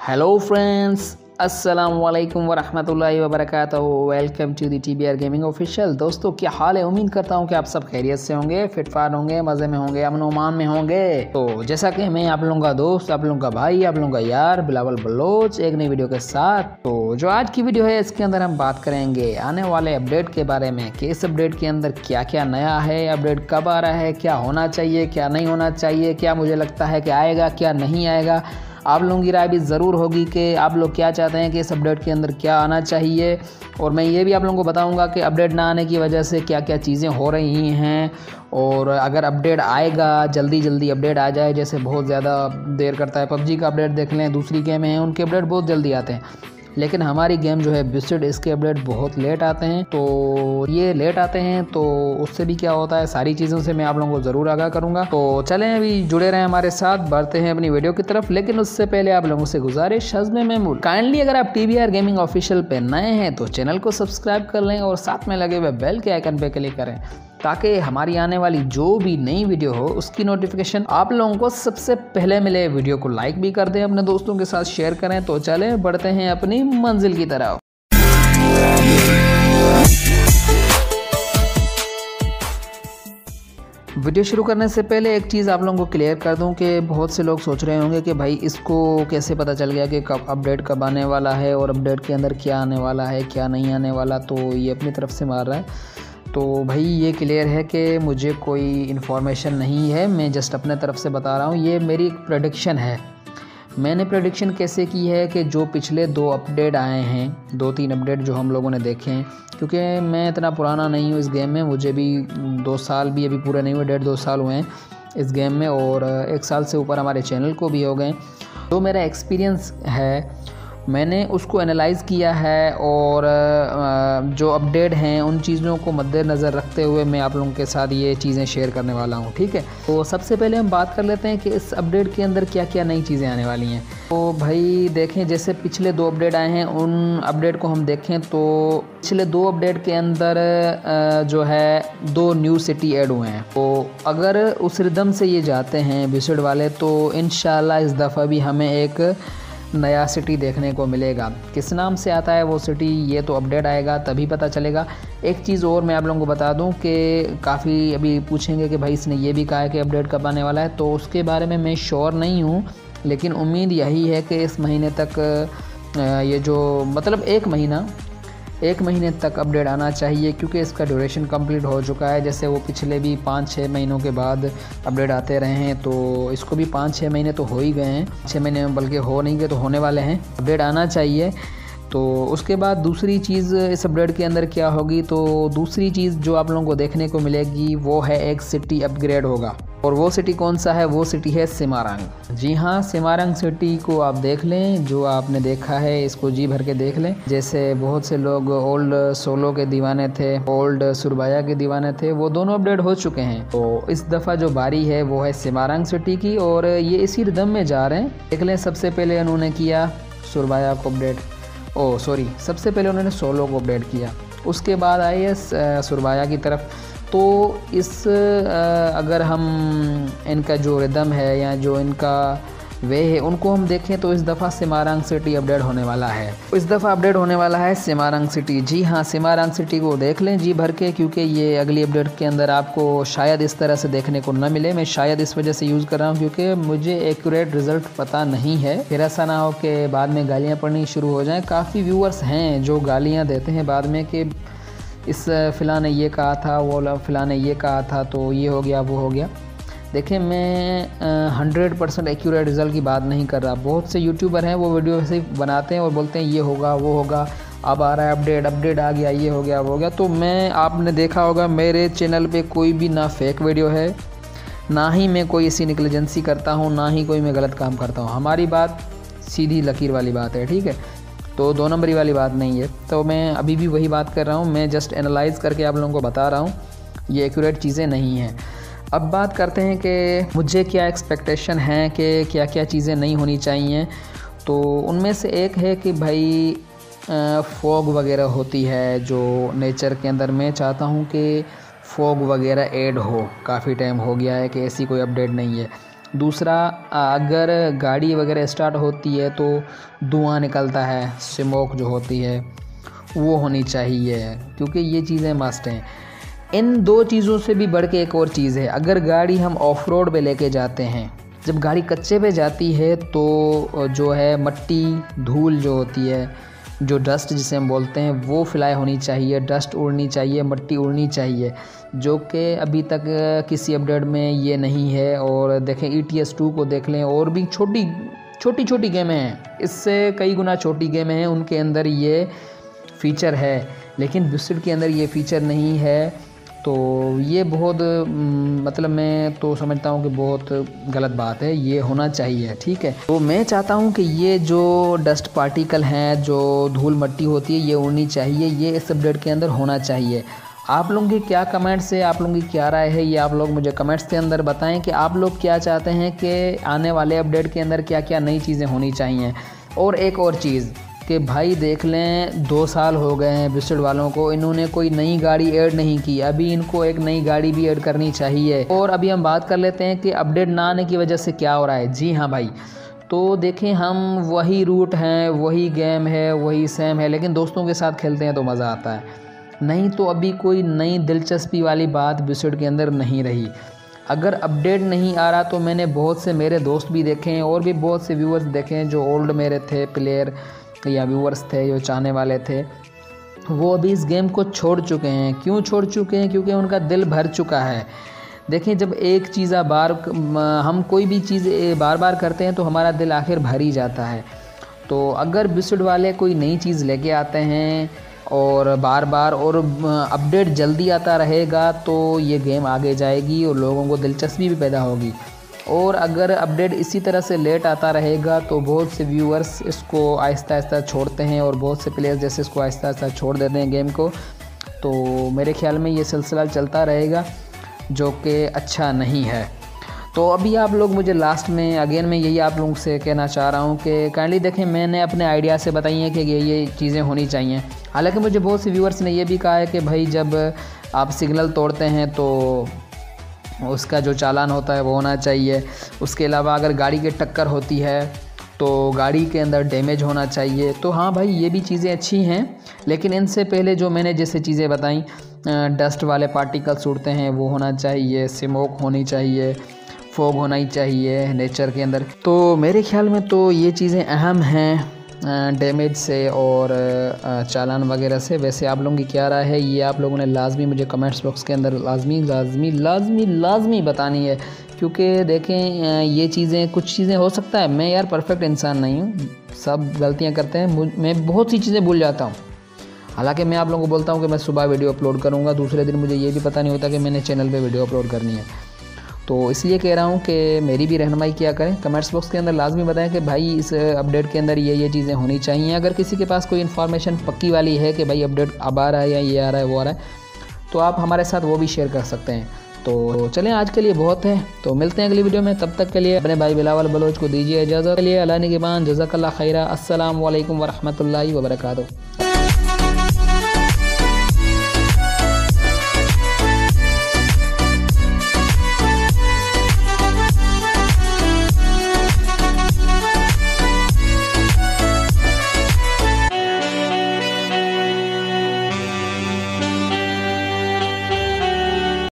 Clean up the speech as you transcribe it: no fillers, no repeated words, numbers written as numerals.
Hello friends, अस्सलाम वालेकुम वरहमतुल्लाहि वबरकातुहू। Welcome to the TBR gaming official. दोस्तों, क्या हाल है? उम्मीद करता हूँ कि आप सब खैरियत से होंगे, फिटफाट होंगे, मज़े में होंगे, अमन ओमान में होंगे। तो जैसा कि मैं आप लोगों का दोस्त, आप लोगों का भाई, आप लोगों का यार बिलावल बलोच एक नई वीडियो के साथ। तो जो आज की वीडियो है इसके अंदर हम बात करेंगे आने वाले अपडेट के बारे में कि इस अपडेट के अंदर क्या क्या नया है, अपडेट कब आ रहा है, क्या होना चाहिए, क्या नहीं होना चाहिए, क्या मुझे लगता है कि आएगा, क्या नहीं आएगा। आप लोगों की राय भी ज़रूर होगी कि आप लोग क्या चाहते हैं कि इस अपडेट के अंदर क्या आना चाहिए। और मैं ये भी आप लोगों को बताऊंगा कि अपडेट ना आने की वजह से क्या क्या चीज़ें हो रही हैं। और अगर अपडेट आएगा, जल्दी जल्दी अपडेट आ जाए, जैसे बहुत ज़्यादा देर करता है। पबजी का अपडेट देख लें, दूसरी गेम है उनके अपडेट बहुत जल्दी आते हैं, लेकिन हमारी गेम जो है बिस्टेड, इसके अपडेट बहुत लेट आते हैं। तो ये लेट आते हैं तो उससे भी क्या होता है, सारी चीज़ों से मैं आप लोगों को ज़रूर आगाह करूँगा। तो चलें, अभी जुड़े रहें हमारे साथ, बढ़ते हैं अपनी वीडियो की तरफ। लेकिन उससे पहले आप लोगों से गुजारिश, हज़्म महमूद, काइंडली अगर आप TBR गेमिंग ऑफिशियल पे नए हैं तो चैनल को सब्सक्राइब कर लें और साथ में लगे हुए बेल के आइकन पे क्लिक करें, ताकि हमारी आने वाली जो भी नई वीडियो हो उसकी नोटिफिकेशन आप लोगों को सबसे पहले मिले। वीडियो को लाइक भी कर दें, अपने दोस्तों के साथ शेयर करें। तो चलें, बढ़ते हैं अपनी मंजिल की तरफ। वीडियो शुरू करने से पहले एक चीज़ आप लोगों को क्लियर कर दूं कि बहुत से लोग सोच रहे होंगे कि भाई इसको कैसे पता चल गया कि कब अपडेट कब आने वाला है और अपडेट के अंदर क्या आने वाला है, क्या नहीं आने वाला। तो ये अपनी तरफ से मार रहा है। तो भाई ये क्लियर है कि मुझे कोई इन्फॉर्मेशन नहीं है, मैं जस्ट अपने तरफ से बता रहा हूँ। ये मेरी एक प्रेडिक्शन है। मैंने प्रेडिक्शन कैसे की है कि जो पिछले 2 अपडेट आए हैं, 2-3 अपडेट जो हम लोगों ने देखे हैं, क्योंकि मैं इतना पुराना नहीं हूँ इस गेम में, मुझे भी 2 साल भी अभी पूरे नहीं हुए, 1.5-2 साल हुए हैं इस गेम में, और 1 साल से ऊपर हमारे चैनल को भी हो गए। तो मेरा एक्सपीरियंस है, मैंने उसको एनालाइज़ किया है, और जो अपडेट हैं उन चीज़ों को मद्देनज़र रखते हुए मैं आप लोगों के साथ ये चीज़ें शेयर करने वाला हूँ। ठीक है, तो सबसे पहले हम बात कर लेते हैं कि इस अपडेट के अंदर क्या क्या नई चीज़ें आने वाली हैं। तो भाई देखें, जैसे पिछले 2 अपडेट आए हैं, उन अपडेट को हम देखें तो पिछले 2 अपडेट के अंदर जो है 2 न्यू सिटी ऐड हुए हैं। तो अगर उस रिदम से ये जाते हैं बिस्टेड वाले, तो इंशाल्लाह इस दफ़ा भी हमें एक नया सिटी देखने को मिलेगा। किस नाम से आता है वो सिटी, ये तो अपडेट आएगा तभी पता चलेगा। एक चीज़ और मैं आप लोगों को बता दूं कि काफ़ी अभी पूछेंगे कि भाई इसने ये भी कहा है कि अपडेट कब आने वाला है, तो उसके बारे में मैं श्योर नहीं हूं, लेकिन उम्मीद यही है कि इस महीने तक ये जो मतलब 1 महीने तक अपडेट आना चाहिए, क्योंकि इसका ड्यूरेशन कंप्लीट हो चुका है। जैसे वो पिछले भी 5-6 महीनों के बाद अपडेट आते रहे हैं, तो इसको भी 5-6 महीने तो हो ही गए हैं, 6 महीने बल्कि हो नहीं गए तो होने वाले हैं, अपडेट आना चाहिए। तो उसके बाद दूसरी चीज़ इस अपडेट के अंदर क्या होगी, तो दूसरी चीज़ जो आप लोगों को देखने को मिलेगी वो है एक सिटी अपग्रेड होगा। और वो सिटी कौन सा है? वो सिटी है सिमारंग। जी हाँ, सिमारंग सिटी को आप देख लें, जो आपने देखा है इसको जी भर के देख लें। जैसे बहुत से लोग ओल्ड सोलो के दीवाने थे, ओल्ड सुरबाया के दीवाने थे, वो दोनों अपडेट हो चुके हैं। तो इस दफ़ा जो बारी है वो है सिमारंग सिटी की, और ये इसी रिदम में जा रहे हैं। देख लें, सबसे पहले उन्होंने किया सुरबाया को अपडेट, सबसे पहले उन्होंने सोलो को अपडेट किया, उसके बाद आई है सुरबाया की तरफ। तो इस अगर हम इनका जो रिदम है या जो इनका वे है उनको हम देखें, तो इस दफ़ा सिमारंग सिटी अपडेट होने वाला है। इस दफ़ा अपडेट होने वाला है सिमारंग सिटी। जी हाँ, सिमारंग सिटी को देख लें जी भर के, क्योंकि ये अगली अपडेट के अंदर आपको शायद इस तरह से देखने को न मिले। मैं शायद इस वजह से यूज़ कर रहा हूँ क्योंकि मुझे एक्यूरेट रिज़ल्ट पता नहीं है, फिर ऐसा ना हो कि बाद में गालियाँ पड़नी शुरू हो जाएँ। काफ़ी व्यूअर्स हैं जो गालियाँ देते हैं बाद में कि इस फ़िला ने ये कहा था, वो फ़िला ने ये कहा था, तो ये हो गया वो हो गया। देखिए, मैं 100% एक्यूरेट रिज़ल्ट की बात नहीं कर रहा। बहुत से यूट्यूबर हैं वो वीडियो ऐसे बनाते हैं और बोलते हैं ये होगा वो होगा, अब आ रहा है अपडेट आ गया, ये हो गया वो हो गया। तो मैं, आपने देखा होगा मेरे चैनल पे कोई भी ना फेक वीडियो है, ना ही मैं कोई ऐसी निगलिजेंसी करता हूँ, ना ही कोई मैं गलत काम करता हूँ। हमारी बात सीधी लकीर वाली बात है, ठीक है, तो 2 नंबरी वाली बात नहीं है। तो मैं अभी भी वही बात कर रहा हूँ, मैं जस्ट एनालाइज़ करके आप लोगों को बता रहा हूँ, ये एक्यूरेट चीज़ें नहीं हैं। अब बात करते हैं कि मुझे क्या एक्सपेक्टेशन है कि क्या क्या चीज़ें नहीं होनी चाहिए। तो उनमें से एक है कि भाई फॉग वगैरह होती है जो नेचर के अंदर, मैं चाहता हूँ कि फॉग वगैरह ऐड हो। काफ़ी टाइम हो गया है कि ऐसी कोई अपडेट नहीं है। दूसरा, अगर गाड़ी वगैरह स्टार्ट होती है तो धुआं निकलता है, स्मोक जो होती है वो होनी चाहिए, क्योंकि ये चीज़ें मस्ट हैं। इन दो चीज़ों से भी बढ़ के एक और चीज़ है, अगर गाड़ी हम ऑफ रोड पे लेके जाते हैं, जब गाड़ी कच्चे पे जाती है तो जो है मट्टी धूल जो होती है, जो डस्ट जिसे हम बोलते हैं, वो फ्लाई होनी चाहिए, डस्ट उड़नी चाहिए, मट्टी उड़नी चाहिए, जो कि अभी तक किसी अपडेट में ये नहीं है। और देखें ETS 2 को देख लें, और भी छोटी छोटी गेमें हैं, इससे कई गुना छोटी गेमें हैं, उनके अंदर ये फ़ीचर है, लेकिन बिस्किट के अंदर ये फ़ीचर नहीं है। तो ये बहुत मतलब मैं तो समझता हूँ कि बहुत गलत बात है, ये होना चाहिए, ठीक है। तो मैं चाहता हूँ कि ये जो डस्ट पार्टिकल हैं, जो धूल मट्टी होती है, ये उड़नी चाहिए, ये इस अपडेट के अंदर होना चाहिए। आप लोगों की क्या कमेंट्स है, आप लोगों की क्या राय है, ये आप लोग मुझे कमेंट्स के अंदर बताएं कि आप लोग क्या चाहते हैं कि आने वाले अपडेट के अंदर क्या क्या नई चीज़ें होनी चाहिए। और एक और चीज़ कि भाई देख लें, 2 साल हो गए हैं बिस्किट वालों को, इन्होंने कोई नई गाड़ी ऐड नहीं की, अभी इनको एक नई गाड़ी भी ऐड करनी चाहिए। और अभी हम बात कर लेते हैं कि अपडेट ना आने की वजह से क्या हो रहा है। जी हाँ भाई, तो देखें, हम वही रूट हैं, वही गेम है, वही सेम है, लेकिन दोस्तों के साथ खेलते हैं तो मज़ा आता है, नहीं तो अभी कोई नई दिलचस्पी वाली बात बिस्किट के अंदर नहीं रही। अगर अपडेट नहीं आ रहा तो मैंने बहुत से मेरे दोस्त भी देखे हैं और भी बहुत से व्यूअर्स देखे हैं जो ओल्ड मेरे थे प्लेयर या व्यूअर्स थे, जो चाहने वाले थे, वो अभी इस गेम को छोड़ चुके हैं। क्यों छोड़ चुके हैं? क्योंकि उनका दिल भर चुका है। देखें, जब एक चीज़ हम कोई भी चीज़ बार बार करते हैं तो हमारा दिल आखिर भर ही जाता है। तो अगर बिस्किट वाले कोई नई चीज़ लेके आते हैं और बार बार और अपडेट जल्दी आता रहेगा तो ये गेम आगे जाएगी और लोगों को दिलचस्पी भी पैदा होगी। और अगर अपडेट इसी तरह से लेट आता रहेगा तो बहुत से व्यूअर्स इसको आहिस्ता आहिस्ता छोड़ते हैं और बहुत से प्लेयर्स जैसे इसको आहिस्ता आहिस्ता छोड़ देते हैं गेम को। तो मेरे ख्याल में ये सिलसिला चलता रहेगा, जो कि अच्छा नहीं है। तो अभी आप लोग मुझे लास्ट में अगेन मैं यही आप लोगों से कहना चाह रहा हूँ कि काइंडली देखें, मैंने अपने आइडिया से बताई हैं कि ये चीज़ें होनी चाहिए। हालांकि मुझे बहुत से व्यूअर्स ने यह भी कहा है कि भाई जब आप सिग्नल तोड़ते हैं तो उसका जो चालान होता है वो होना चाहिए। उसके अलावा अगर गाड़ी की टक्कर होती है तो गाड़ी के अंदर डैमेज होना चाहिए। तो हाँ भाई, ये भी चीज़ें अच्छी हैं, लेकिन इनसे पहले जो मैंने जैसे चीज़ें बताई, डस्ट वाले पार्टिकल्स उड़ते हैं वो होना चाहिए, स्मोक होनी चाहिए, फॉग होना ही चाहिए नेचर के अंदर। तो मेरे ख्याल में तो ये चीज़ें अहम हैं डैमेज से और चालान वगैरह से। वैसे आप लोगों की क्या राय है, ये आप लोगों ने लाजमी मुझे कमेंट्स बॉक्स के अंदर लाजमी बतानी है। क्योंकि देखें, ये चीज़ें कुछ चीज़ें हो सकता है, मैं यार परफेक्ट इंसान नहीं हूँ, सब गलतियाँ करते हैं, मैं बहुत सी चीज़ें भूल जाता हूँ। हालांकि मैं आप लोगों को बोलता हूँ कि मैं सुबह वीडियो अपलोड करूँगा, दूसरे दिन मुझे ये भी पता नहीं होता कि मैंने चैनल पे वीडियो अपलोड करनी है। तो इसलिए कह रहा हूँ कि मेरी भी रहनुमाई किया करें, कमेंट्स बॉक्स के अंदर लाजमी बताएं कि भाई इस अपडेट के अंदर ये चीज़ें होनी चाहिए। अगर किसी के पास कोई इन्फॉर्मेशन पक्की वाली है कि भाई अपडेट अब आ रहा है या ये आ रहा है वो आ रहा है, तो आप हमारे साथ वो भी शेयर कर सकते हैं। तो चलें, आज के लिए बहुत है, तो मिलते हैं अगली वीडियो में। तब तक के लिए अपने भाई बिलावल बलोच को दीजिए इजाज़त। के लिए अल्लाह निगहबान, जज़ाकल्लाह खैरा। अस्सलाम वालेकुम वरहमतुल्लाहि वबरकातुहू।